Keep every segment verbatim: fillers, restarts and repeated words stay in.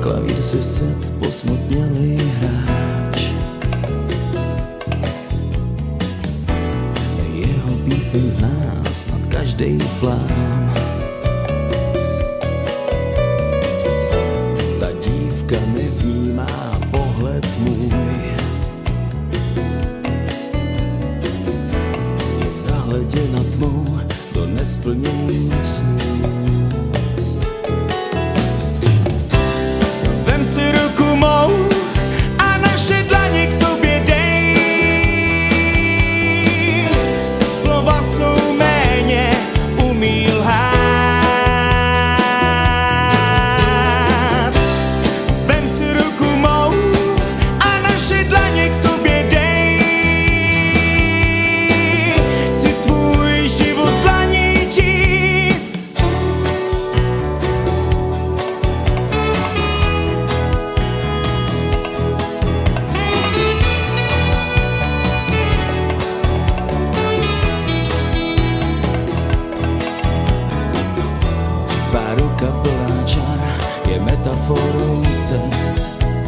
klavír si set posmutnělý hráč. Jeho píseň zná snad každej flám. Ta dívka nevnímá pohled můj, je zahleděna tmou do nesplněných snů. Vem si ruku mou a naše dlaně k sobě dej. Slova jsou méně, umí lhát. Vem si ruku mou a naše dlaně k sobě dej. Chci tvůj život z dlaní číst. Tvá ruka plná čar je metaforou cest.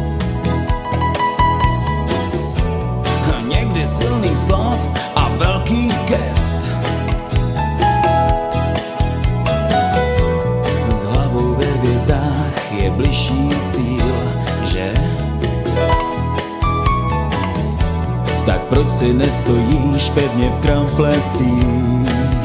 A někdy silných slov a velký gest. S hlavou ve hvězdách je bližší cíl, že? Tak proč si nestojíš pevně v kramflecích?